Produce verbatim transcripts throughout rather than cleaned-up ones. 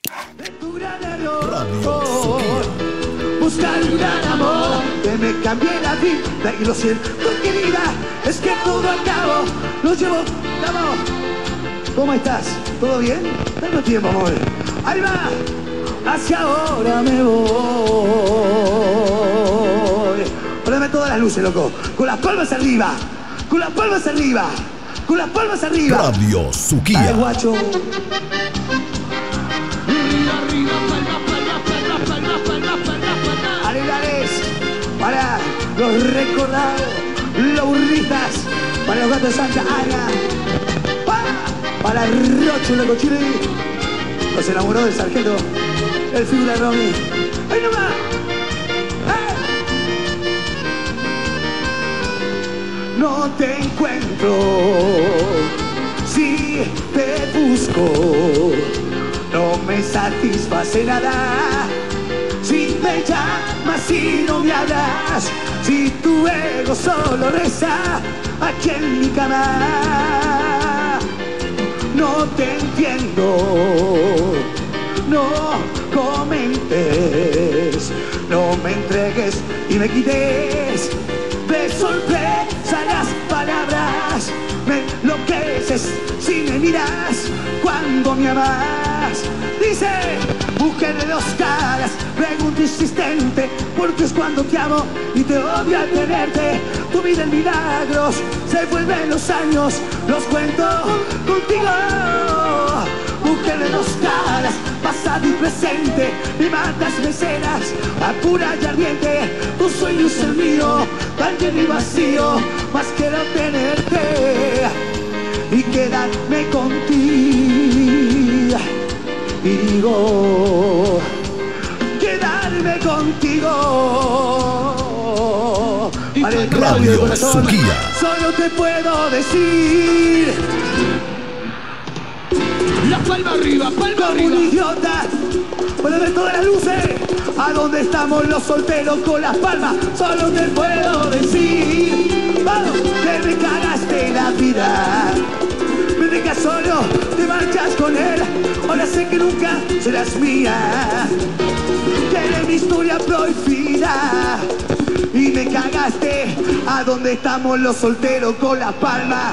Radio Suquía. Buscar un gran amor que me cambie la vida. Y lo siento, querida, es que todo al cabo lo llevo. Vamos. ¿Cómo estás? ¿Todo bien? Tanto tiempo, amor. Ahí va. Hacia ahora me voy. Poneme todas las luces, loco. Con las palmas arriba. Con las palmas arriba. Con las palmas arriba. Radio Suquía. Dale, guacho. Para los recordados, los burritas, para los gatos de Santa Ana, para, para Rocho de Cochile, los enamorados del sargento, el figura Romy. ¡Ahí nomás! ¡Eh! No te encuentro, si te busco, no me satisface nada. Si me llamas y no me hablas, si tu ego solo reza aquí en mi cama. No te entiendo, no comentes, no me entregues y me quites de sorpresa las palabras. Me enloqueces si me miras cuando me amas. Dice, mujer de dos caras, pregunta insistente, porque es cuando te amo y te odio al tenerte. Tu vida en milagros, se vuelven los años, los cuento contigo. Mujer de dos caras, pasado y presente, me matas, me cenas, a pura y ardiente. Tu sueño es el mío, tan lleno y vacío, más quiero tenerte y quedarme contigo. Digo, quedarme contigo. Vale, Radio Suquía. Solo te puedo decir, la palma arriba, palma como arriba. un idiota, puedo ver todas las luces. ¿A dónde estamos los solteros con las palmas? Solo te puedo decir, vamos, que me cagaste la vida. Me dejas solo, te marchas con él. Ahora sé que nunca serás mía. Que eres mi historia prohibida. Y me cagaste. ¿A dónde estamos los solteros con las palmas?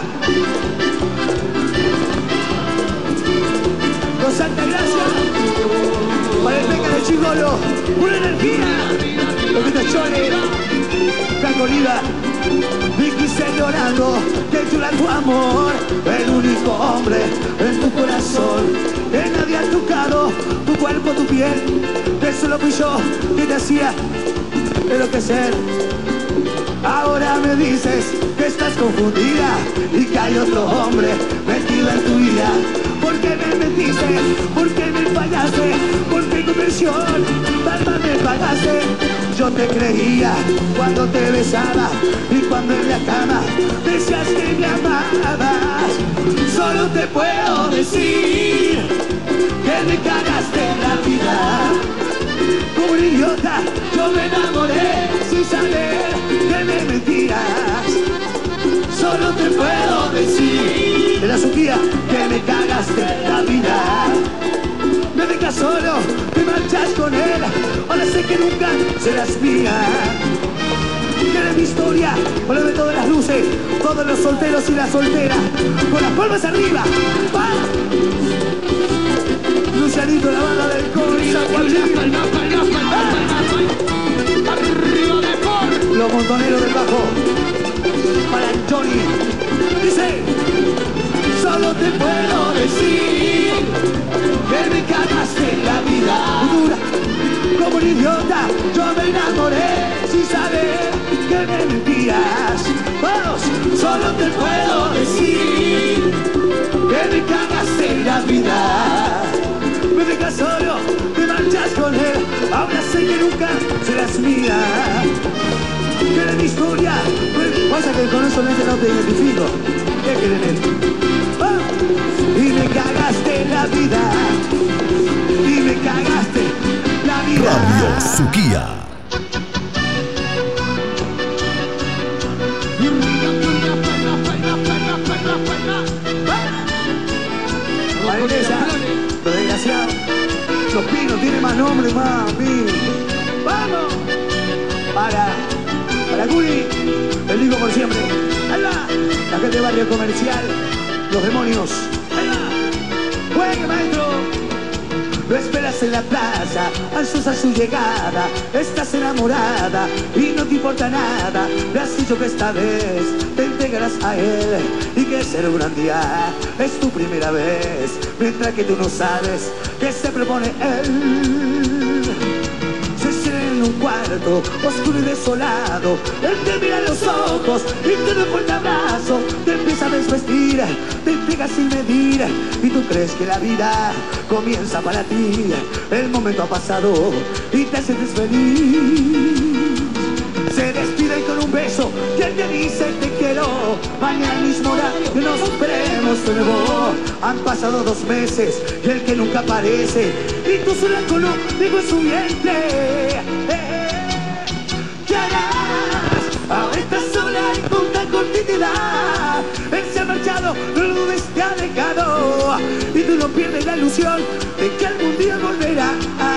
Con Santa Gracia, para el Peca de Chigolo, una energía. Los pitachones, Franco Oliva, Vicky llorando, que llora tu amor. El único hombre en tu corazón, que nadie ha tocado tu cuerpo, tu piel, que solo fui yo que te hacía enloquecer. Ahora me dices que estás confundida y que hay otro hombre metido en tu vida. ¿Por qué me mentiste? ¿Por qué me fallaste? ¿Por qué conversión? Palma me pagaste. Yo te creía cuando te besaba y cuando en la cama decías que me amabas. Solo te puedo decir que me cagaste en la vida. Como un idiota yo me enamoré sin saber que me mentías. Solo te puedo decir, de la Suquía, que me cagaste en la vida. Me dejas solo, te marchas con él. Ahora sé que nunca serás mía. Que eres mi historia, poneme todas las luces, todos los solteros y las solteras, con las palmas arriba. ¡Va! Lucianito, la banda del Cobre, San Joaquín. Arriba de por. Los montoneros del bajo, para Johnny. Dice, solo te puedo decir que me cagaste en la vida. Dura, como un idiota, yo me enamoré sin saber que me mentías. Vamos, solo te puedo decir que me cagaste en la vida. Me dejas solo, te marchas con él. Ahora sé que nunca serás mía. Que eres mi historia. Pasa que con eso no te identifico. ¿Qué quieren? ¡Ah! Y me cagaste la vida. Y me cagaste la vida. Radio Suquía. Vanessa, lo desgraciado. Los Pinos tiene más nombre, mami. ¡Vamos! Para, para Guli, el hijo por siempre. Ahí va, la gente del barrio comercial, los demonios. Ahí va, juegue maestro. Lo esperas en la plaza, ansiosa su llegada. Estás enamorada y no te importa nada. Le has dicho que esta vez te entregarás a él y que será un gran día. Es tu primera vez, mientras que tú no sabes que se propone él. Se siente en un cuarto oscuro y desolado. Él te mira a los ojos y te da un fuerte abrazo. Te empieza a desvestir, te entrega sin medir y tú crees que la vida comienza para ti. El momento ha pasado y te sientes feliz. Se despide con un beso y él te dice te quiero. Mañana mismo hora que nos veremos de nuevo. Han pasado dos meses y el que nunca aparece y tú sola con un digo en su vientre. Eh, ¿Qué harás? Ahora estás sola y con tan cortita edad. Él se ha marchado, no lo dudes, te ha dejado y tú no pierdes la ilusión de que algún día volverás.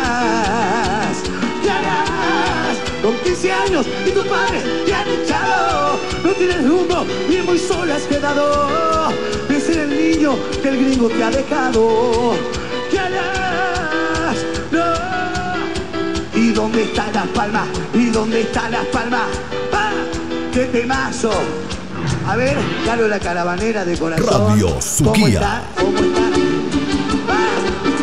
¿Qué harás? Con quince años y tus padres te han echado. No tienes rumbo y muy sola has quedado. Piensa en el niño que el gringo te ha dejado. ¿Qué harás? No. ¿Y dónde está Las Palmas? ¿Y dónde está Las Palmas? ¡Ah! ¡Qué temazo! A ver, Carlos la Caravanera de corazón. Radio ¿Cómo Suquía. está? ¿Cómo está? ¡Ah!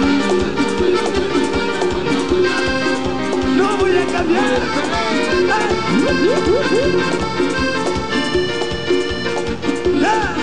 No voy a cambiar. ¡Ah! ¡Ah!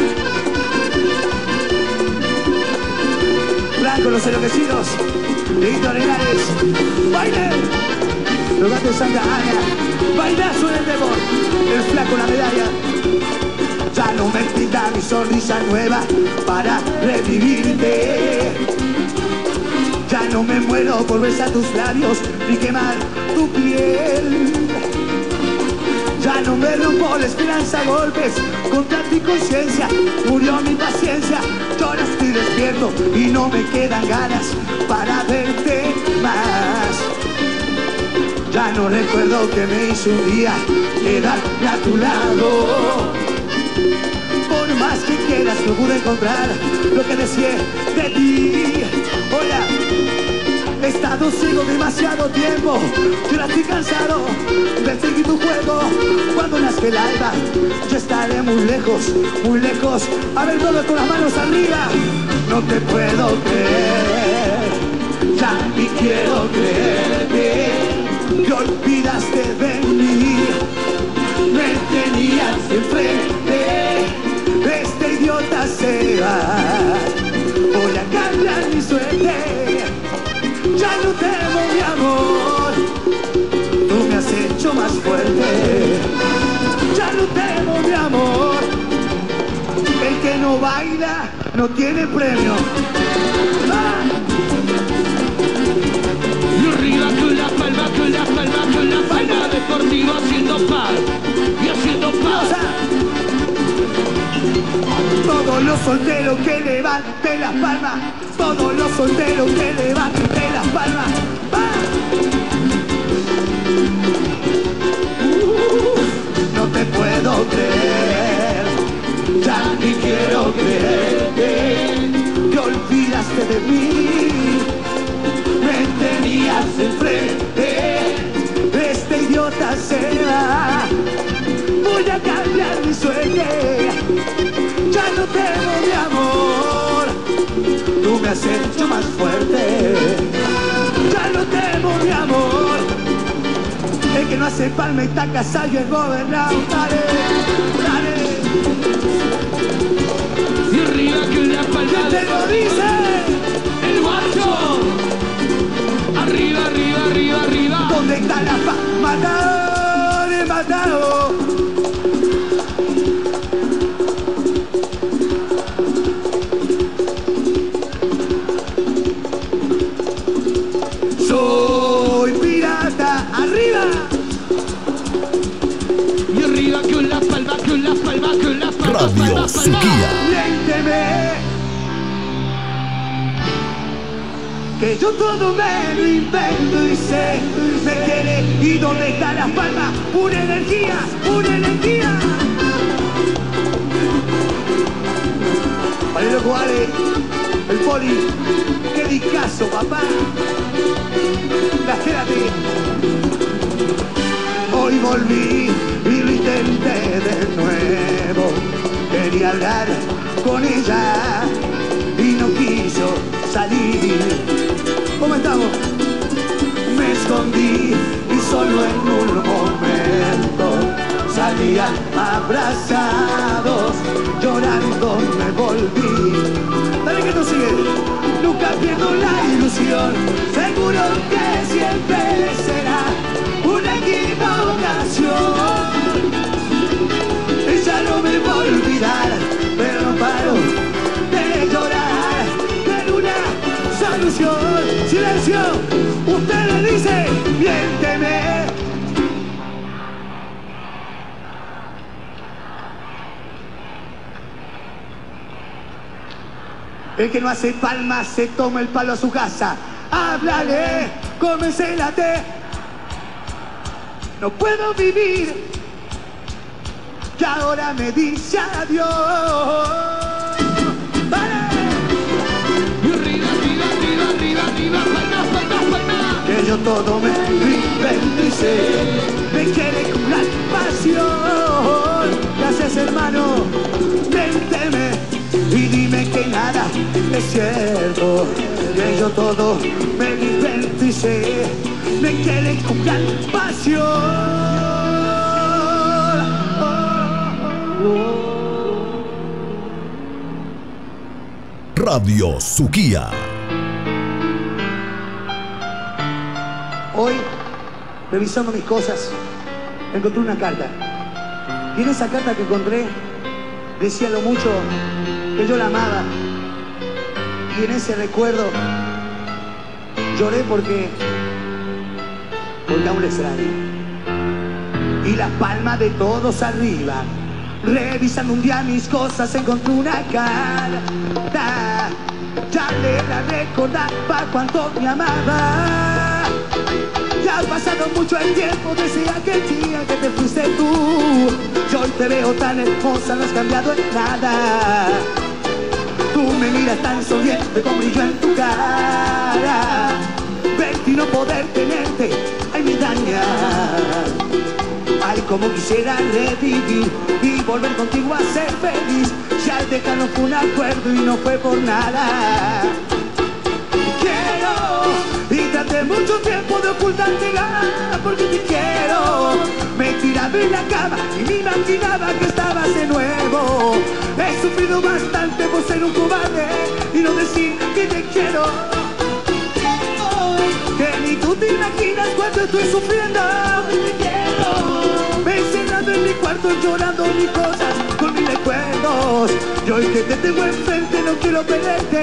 Blanco, los enloquecidos. Víctor Henares. ¡Baile! Los gatos de Santa Ana. Bailazo en el temor. El flaco la medalla. Ya no me pinta mi sonrisa nueva para revivirte. Ya no me muero por besar tus labios ni quemar tu piel. Ya no me rompo la esperanza a golpes contra tu conciencia. Murió mi paciencia, yo ahora estoy despierto y no me quedan ganas para verte más. Ya no recuerdo que me hizo un día quedarme a tu lado. Por más que quieras no pude encontrar lo que deseé de ti. Hola, he estado ciego demasiado tiempo. Yo ahora estoy cansado de seguir tu juego. Cuando nazca el alba yo estaré muy lejos, muy lejos. A ver todo con las manos arriba. No te puedo creer, ya ni quiero creerte. Te olvidaste de mí, me tenías enfrente. Este idiota se va, voy a cambiar mi suerte. Ya no temo mi amor, tú me has hecho más fuerte. Ya no temo mi amor, el que no baila no tiene premio. ¡Ah! Y arriba con la palma, con la palma, con la palma deportiva haciendo par y haciendo par. Todos los solteros que levanten las palmas, todos los solteros que levanten las palmas. ¡Ah! Uh, no te puedo creer, ya ni quiero creerte. Te olvidaste de mí, me tenías enfrente. Este idiota se va, voy a cambiar mi suerte. Ya no temo mi amor, tú me has hecho más fuerte. Ya no temo mi amor, el que no hace palma y está casado y es gobernado. Dale, dale. Y arriba con la palma ¿Quién te lo dice? el guacho. Arriba, arriba, arriba, arriba. ¿Dónde está la paz? Matado, de matado. Soy pirata, arriba. Y arriba con la palma, con la palma, con la palma. Radio palma, palma. Suquía. Miénteme. que yo todo me lo invento y sé, me quiere. ¿Y dónde está las palmas? Pura energía, pura energía. Vale, loco, vale, el Poli, qué discazo, papá. Quédate. Hoy volví y lo intenté de nuevo. Quería hablar con ella y no quiso salir. ¿Cómo estamos? Me escondí y solo en un momento salían abrazados, llorando me volví. Dale que tú sigues. Nunca pierdo la ilusión, seguro que siempre será una equivocación. Ella no me va a olvidar, pero no paro de llorar. Quiero una solución. Silencio, usted le dice, miénteme. El que no hace palmas se toma el palo a su casa. Háblale, cómensélate. No puedo vivir, que ahora me dice adiós. ¡Vale! Y arriba, arriba, arriba, arriba, arriba, palmas, palmas, palmas. Que yo todo me invento y sé, me quiere con gran pasión. Gracias, hermano, vénteme y dime que nada es cierto, que yo todo me invento y sé, me quiere con gran pasión. Oh, oh, oh. Radio Suquía. Hoy, revisando mis cosas, encontré una carta. Y en esa carta que encontré, decía lo mucho que yo la amaba. Y en ese recuerdo lloré porque porque aún la extraño. Y las palmas de todos arriba, revisando un día mis cosas, encontré una carta. Ya le la recordaba cuánto me amaba. Ya ha pasado mucho el tiempo desde aquel día que te fuiste tú. Yo hoy te veo tan hermosa, no has cambiado en nada. Tú me miras tan sonriente con brillo en tu cara. Verte y no poder tenerte, ay, me daña. Ay, como quisiera revivir y volver contigo a ser feliz. Ya el dejarnos fue un acuerdo y no fue por nada. Quiero, y traté mucho tiempo de ocultarte nada, porque te quiero. Me tiraba en la cama y me imaginaba que estabas de nuevo. He sufrido bastante por ser un cobarde y no decir que te quiero. Que ni tú te imaginas cuánto estoy sufriendo. Te quiero. Me he encerrado en mi cuarto llorando mis cosas con mis recuerdos. Y hoy que te tengo enfrente no quiero perderte.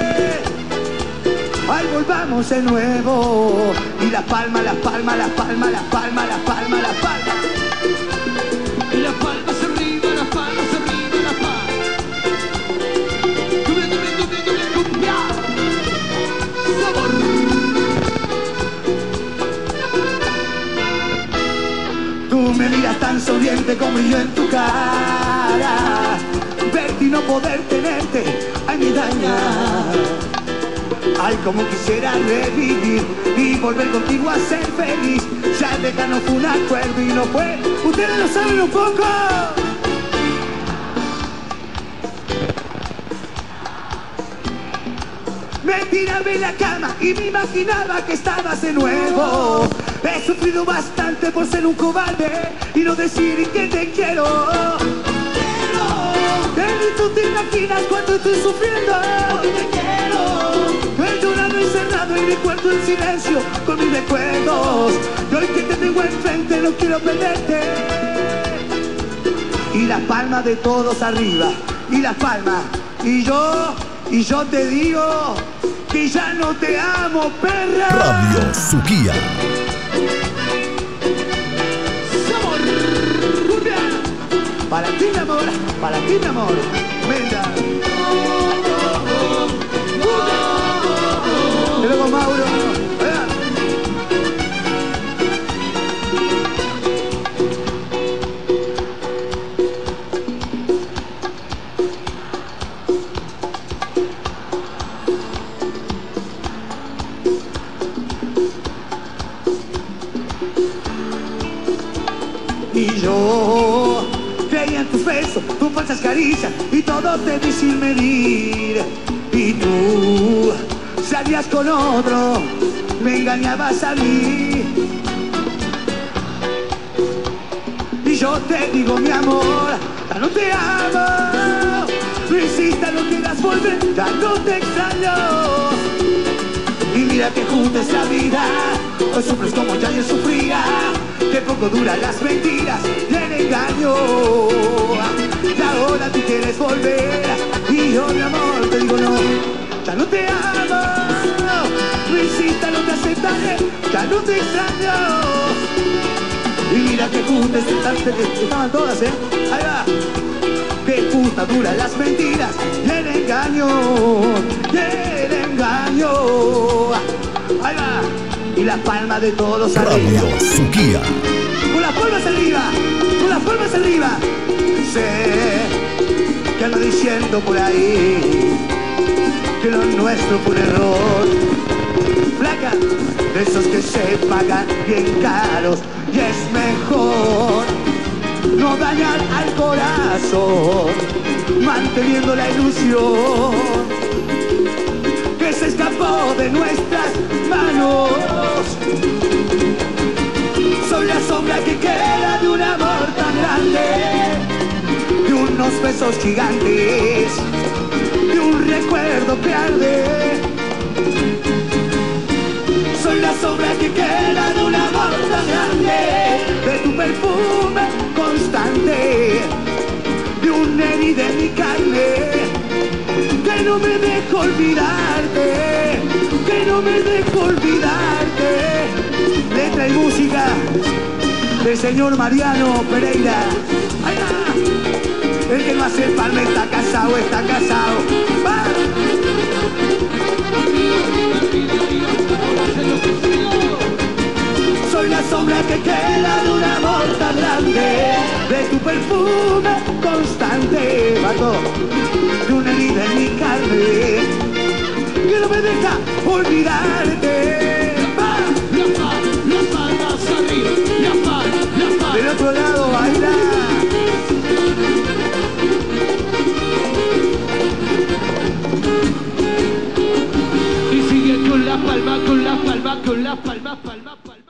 Ay, volvamos de nuevo. Y las palmas, las palmas, las palmas, las palmas, las palmas, las palmas. Y las palmas arriba, las palmas arriba, las palmas. Cumbia, cumbia, cumbia, cumbia, cumbia. Sabor. Tú me miras tan sonriente como yo en tu cara. Verte y no poder tenerte, ay, me daña. Ay, como quisiera revivir y volver contigo a ser feliz. Ya el dejarnos fue un acuerdo y no fue. Ustedes lo saben un poco. Me tiraba en la cama y me imaginaba que estabas de nuevo. He sufrido bastante por ser un cobarde y no decir que te quiero. Que ni tú te imaginas cuánto estoy sufriendo. Te quiero. He llorado encerrado y recuerdo en silencio con mis recuerdos. Y hoy que te tengo enfrente no quiero perderte. Y las palmas de todos arriba. Y las palmas. Y yo, y yo te digo que ya no te amo, perra. Radio Suquía. Para ti, mi amor, para ti, mi amor. Venga. Y luego yo creía en tus besos, tus falsas caricias y todo te di sin medir. Y tú salías con otro, me engañabas a mí. Y yo te digo, mi amor, ya no te amo. No insistas, no quieras volver, ya no te extraño. Y mira que junta esa vida, hoy sufres como ya yo sufría. Que poco duran las mentiras y el engaño. Y ahora tú quieres volver, y yo, mi amor, te digo no, ya no te amo. No insistas, no te aceptaré, ya no te extraño. Y mira que juntas estaban todas, ¿eh? Ahí va. Que puta duran las mentiras y el engaño, y el engaño. Ahí va. Y la palma de todos arriba. Radio Suquía. Con las palmas arriba, con las palmas arriba. Sé que ando diciendo por ahí que lo nuestro fue un error. Placa, de esos que se pagan bien caros. Y es mejor no dañar al corazón, manteniendo la ilusión que se escapó de nuestras manos. Soy la sombra que queda de un amor tan grande, de unos besos gigantes, de un recuerdo que arde. Soy la sombra que queda de un amor tan grande, de tu perfume constante, de un herida en mi carne, que no me dejo olvidarte, que no me dejo olvidarte. Letra y música del señor Mariano Pereira. ¡Ay, va! El que no hace palma está casado, está casado. ¡Va! Soy la sombra que queda de un amor tan grande, de tu perfume constante, vato, de una herida en mi carne, que no me deja olvidarte. ¡Va! Las palmas arriba, las palmas, las palmas. Del otro lado baila. Y sigue con la palma, con la palma, con la palma, palma, palma.